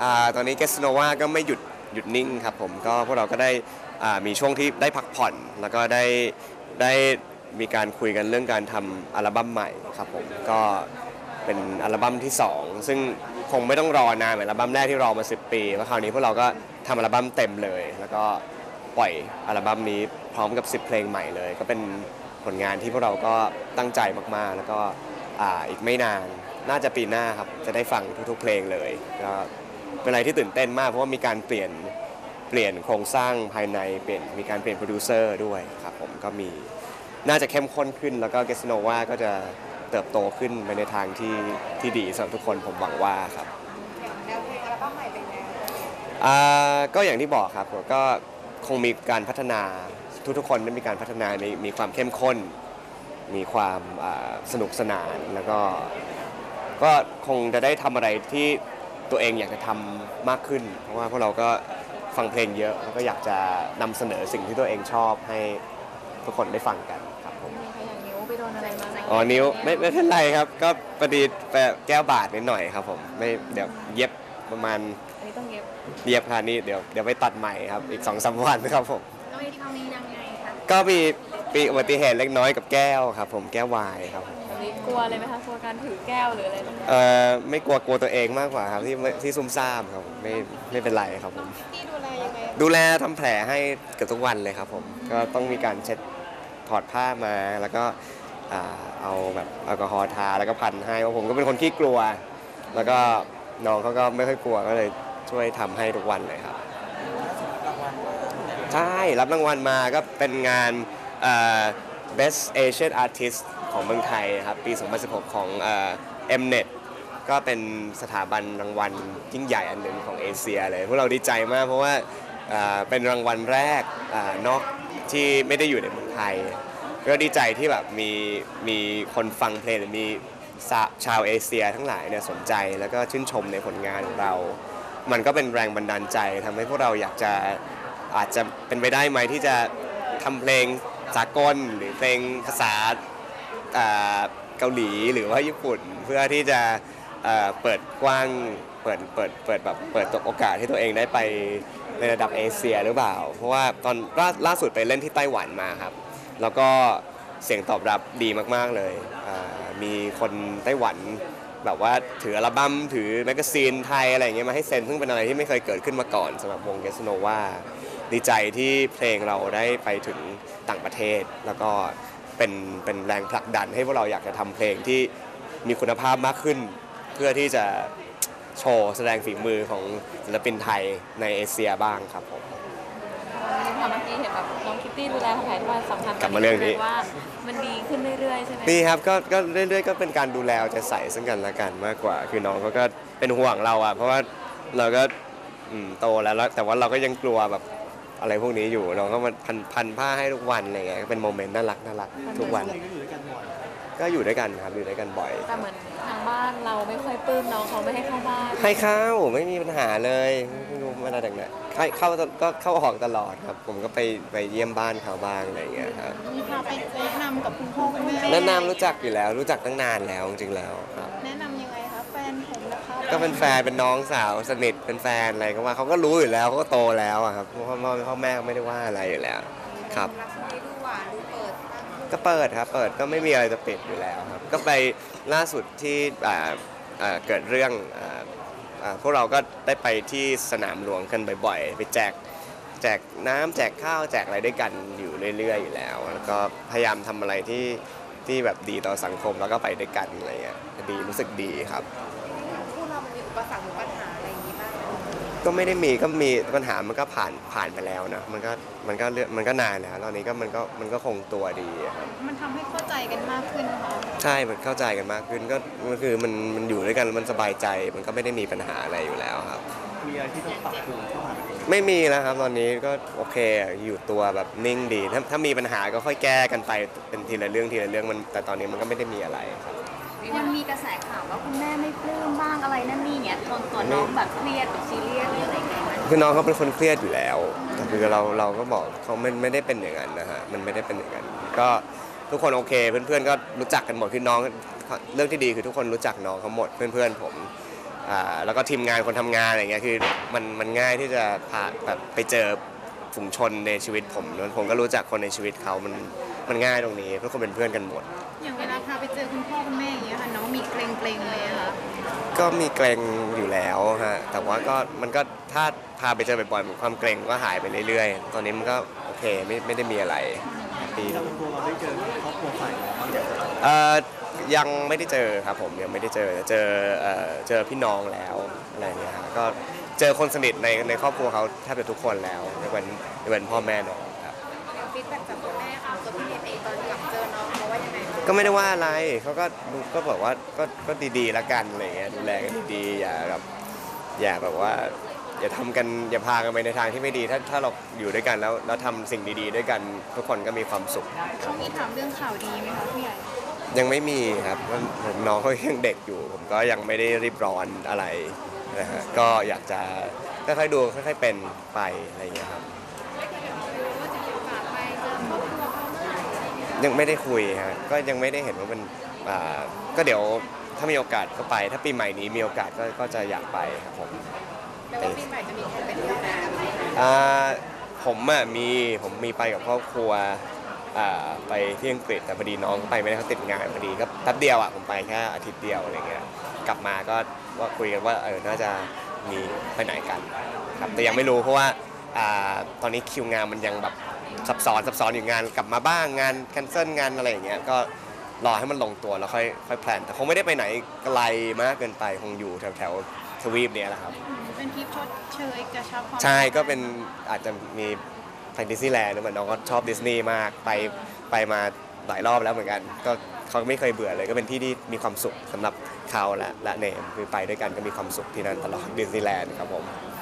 ตอนนี้เกสโนวาก็ไม่หยุดนิ่งครับผมก็พวกเราก็ได้มีช่วงที่ได้พักผ่อนแล้วก็ได้มีการคุยกันเรื่องการทำอัลบั้มใหม่ครับผมก็เป็นอัลบั้มที่2ซึ่งคงไม่ต้องรอนานเหมือนอัลบั้มแรกที่รอมา10 ปีเพราะคราวนี้พวกเราก็ทำอัลบั้มเต็มเลยแล้วก็ปล่อยอัลบั้มนี้พร้อมกับ10 เพลงใหม่เลยก็เป็นผลงานที่พวกเราก็ตั้งใจมากๆแล้วก็อีกไม่นานน่าจะปีหน้าครับจะได้ฟังทุกๆเพลงเลยก็เป็นอะไรที่ตื่นเต้นมากเพราะว่ามีการเปลี่ยนโครงสร้างภายในมีการเปลี่ยนโปรดิวเซอร์ด้วยครับผมก็มีน่าจะเข้มข้นขึ้นแล้วก็เกสโนวาก็จะเติบโตขึ้นไปในทางที่ดีสำหรับทุกคนผมหวังว่าครับแนวเพลงอัลบั้มใหม่เป็นไงก็อย่างที่บอกครับก็คงมีการพัฒนาทุกๆคนได้มีการพัฒนามีความเข้มข้นมีความสนุกสนานแล้วก็คงจะได้ทำอะไรที่ตัวเองอยากจะทำมากขึ้นเพราะว่าพวกเราก็ฟังเพลงเยอะแล้วก็อยากจะนำเสนอสิ่งที่ตัวเองชอบให้ทุกคนได้ฟังกันครับผมอย่างนิ้วไปโดนอะไรมาอ๋อนิ้วไม่เป็นไรครับก็พอดีแก้วบาดนิดหน่อยครับผมไม่เดี๋ยวเย็บประมาณอันนี้ต้องเย็บค่ะนี่เดี๋ยวไปตัดใหม่ครับอีก 2-3 วันครับผมแล้วครั้งนี้ยังไงคะก็มีอุบัติเหตุเล็กน้อยกับแก้วครับผมแก้ววายครับกลัวเลยไหมคะกลัวการถือแก้วหรืออะไรไม่กลัวตัวเองมากกว่าครับที่ซุ่มซ่ามครับไม่เป็นไรครับผมพี่ดูแลยังไงดูแลทำแผลให้เกือบทุกวันเลยครับผมก็ต้องมีการเช็ดถอดผ้ามาแล้วก็เอาแบบแอลกอฮอล์ทาแล้วก็พันให้เพราะผมก็เป็นคนขี้กลัวแล้วก็น้องเขาก็ไม่ค่อยกลัวก็เลยช่วยทำให้ทุกวันเลยครับใช่รับรางวัลมาก็เป็นงาน Best Asian Artist ของเมืองไทยครับปี 2016 ของMnet ก็เป็นสถาบันรางวัลยิ่งใหญ่อันหนึ่งของเอเชียเลยพวกเราดีใจมากเพราะว่าเป็นรางวัลแรกนอกที่ไม่ได้อยู่ในเมืองไทยก็ดีใจที่แบบมีคนฟังเพลงหรือมีชาวเอเชียทั้งหลายเนี่ยสนใจแล้วก็ชื่นชมในผลงานของเรามันก็เป็นแรงบันดาลใจทำให้พวกเราอยากจะอาจจะเป็นไปได้ไหมที่จะทำเพลงสากลหรือเพลงภาษาเกาหลีหรือว่าญี่ปุ่นเพื่อที่จะเปิดกว้างเปิดแบบเปิดโอกาสให้ตัวเองได้ไปในระดับเอเชียหรือเปล่าเพราะว่าตอนล่าสุดไปเล่นที่ไต้หวันมาครับแล้วก็เสียงตอบรับดีมากๆเลยมีคนไต้หวันแบบว่าถืออัลบั้มถือแมกกาซีนไทยอะไรอย่างเงี้ยมาให้เซ็นซึ่งเป็นอะไรที่ไม่เคยเกิดขึ้นมาก่อนสำหรับวงเกสโนวาดีใจที่เพลงเราได้ไปถึงต่างประเทศแล้วก็เป็นแรงผลักดันให้พวกเราอยากจะทำเพลงที่มีคุณภาพมากขึ้นเพื่อที่จะโชว์แสดงฝีมือของศิลปินไทยในเอเชียบ้างครับผมเมื่อกี้เห็นแบบน้องคิตตี้ดูแลแผนว่าสัมพันธ์กลับมาเรื่องนี้ว่ามันดีขึ้นเรื่อยๆใช่ไหมดีครับก็เรื่อยๆก็เป็นการดูแลเอาใจใส่ซึ่งกันและกันมากกว่าคือน้องเขาก็เป็นห่วงเราเพราะว่าเราก็โตแล้วแต่ว่าเราก็ยังกลัวแบบอะไรพวกนี้อยู่น้องก็มาพันผ้าให้ทุกวันอะไรเงี้ยก็เป็นโมเมนต์น่ารักทุกวันก็อยู่ด้วยกันครับอยู่ด้วยกันบ่อยแต่เหมือนทางบ้านเราไม่ค่อยปลื้มน้องเขาไม่ให้เข้าบ้านให้เข้าไม่มีปัญหาเลยไม่รู้มาจากไหนเข้าก็เข้าออกตลอดครับผมก็ไปเยี่ยมบ้านเขาบ้างอะไรเงี้ยครับมีพาไปแนะนำกับคุณพ่อคุณแม่แนะนำรู้จักอยู่แล้วรู้จักตั้งนานแล้วจริงๆแล้วครับแนะนำยังไงคะแฟนผมนะคะก็เป็นแฟนเป็นน้องสาวสนิทเป็นแฟนอะไรก็ว่าเขาก็รู้อยู่แล้วเขาก็โตแล้วครับพ่อแม่ก็ไม่ได้ว่าอะไรอยู่แล้วครับก็เปิดครับเปิดก็ไม่มีอะไรจะปิดอยู่แล้วครับก็ไปล่าสุดที่เกิดเรื่องพวกเราก็ได้ไปที่สนามหลวงกันบ่อยๆไปแจกน้ำแจกข้าวแจกอะไรด้วยกันอยู่เรื่อยๆอยู่แล้วแล้วก็พยายามทำอะไรที่แบบดีต่อสังคมแล้วก็ไปด้วยกันอะไรเงี้ยดีรู้สึกดีครับคู่เรามีอุปสรรคหรือปัญหาอะไรอย่างนี้บ้างก็ไม่ได้ก็มีปัญหามันก็ผ่านไปแล้วนะมันก็นานแล้วตอนนี้ก็มันก็คงตัวดีครับมันทำให้เข้าใจกันมากขึ้นค่ะใช่มันเข้าใจกันมากขึ้นก็คือมันอยู่ด้วยกันมันสบายใจมันก็ไม่ได้มีปัญหาอะไรอยู่แล้วครับมีอะไรที่ต้องปรับปรุงเข้ามาไม่มีแล้วครับตอนนี้ก็โอเคอยู่ตัวแบบนิ่งดีถ้ามีปัญหาก็ค่อยแก้กันไปเป็นทีละเรื่องมันแต่ตอนนี้มันก็ไม่ได้มีอะไรครับยังมีกระแสข่าวว่าคุณแม่ไม่ปลื้มบ้างอะไรนั่นนี่เนี่ยตัวน้องแบบเครียดซีเรียสอะไรอย่างเงี้ยคือน้องเขาเป็นคนเครียดอยู่แล้วแต่คือเราก็บอกเขาไม่ได้เป็นอย่างนั้นนะฮะมันไม่ได้เป็นอย่างนั้นก็ทุกคนโอเคเพื่อนๆก็รู้จักกันหมดคือน้องเรื่องที่ดีคือทุกคนรู้จักน้องเขาหมดเพื่อนๆผมแล้วก็ทีมงานคนทำงานอะไรเงี้ยคือมันง่ายที่จะพาแบบไปเจอฝูงชนในชีวิตผมก็รู้จักคนในชีวิตเขามันง่ายตรงนี้ทุกคนเป็นเพื่อนกันหมดอย่างเวลาพาไปเจอคุณพ่อคุณแม่อย่างเงี้ยค่ะน้องมีเกรงไหมคะก็มีเกรงอยู่แล้วฮะแต่ว่าก็มันก็ถ้าพาไปเจอบ่อยๆความเกรงก็หายไปเรื่อยๆตอนนี้มันก็โอเคไม่ได้มีอะไรแฮปปี้แล้วตัวเราได้เจอครอบครัวฝ่ายน้องบ้างไหมยังไม่ได้เจอครับผมยังไม่ได้เจอพี่น้องแล้วอะไรเงี้ยฮะก็เจอคนสนิทในครอบครัวเขาแทบจะทุกคนแล้วยกเว้นพ่อแม่น้องครับฟีดแบ็กจากคุณแม่ค่ะตัวพี่เนทเองตอนกลับเจอน้องเขาว่ายังไงบ้างก็ไม่ได้ว่าอะไรเขาก็บอกว่าก็ดีๆแล้วกันอะไรเงี้ยดูแลกันดีๆอย่าแบบว่าอย่าทำกันอย่าพากันไปในทางที่ไม่ดีถ้าเราอยู่ด้วยกันแล้วทำสิ่งดีๆด้วยกันทุกคนก็มีความสุขเขามีถามเรื่องข่าวดีไหมคะพี่ใหญ่ยังไม่มีครับผมน้องเขายังเด็กอยู่ผมก็ยังไม่ได้รีบร้อนอะไรนะฮะก็อยากจะค่อยๆดูค่อยๆเป็นไปอะไรอย่างเงี้ยครับยังไม่ได้คุยฮะก็ยังไม่ได้เห็นว่ามันก็เดี๋ยวถ้ามีโอกาสก็ไป ถ้าปีใหม่นี้มีโอกาสก็จะอยากไปครับผมแล้วว่าปีใหม่จะมีแผนไปเที่ยวไหนกันไหมผมมีไปกับครอบครัวไปที่อังกฤษแต่พอดีน้องไปไม่ได้เขาติดงานพอดีก็แป๊บเดียวผมไปแค่อาทิตย์เดียวอะไรเงี้ยกลับมาก็ว่าคุยกันว่าน่าจะมีไปไหนกันครับแต่ยังไม่รู้เพราะว่าตอนนี้คิวงานมันยังแบบซับซ้อนอยู่งานกลับมาบ้างงานแคนเซิลงานอะไรอย่างเงี้ยก็รอให้มันลงตัวแล้วค่อยแพลนแต่คงไม่ได้ไปไหนไกลมากเกินไปคงอยู่แถวทวีปเนี้ยแหละครับเป็นทริปชดเชยกระชับความใช่ก็เป็นอาจจะมีไปดิสนีย์แลนด์เหมือนน้องก็ชอบดิสนีย์มากไปมาหลายรอบแล้วเหมือนกันก็เขาไม่เคยเบื่อเลยก็เป็นที่ที่มีความสุขสำหรับเขาและเนมคือไปด้วยกันก็มีความสุขที่นั่นตลอดดิสนีย์แลนด์ครับผม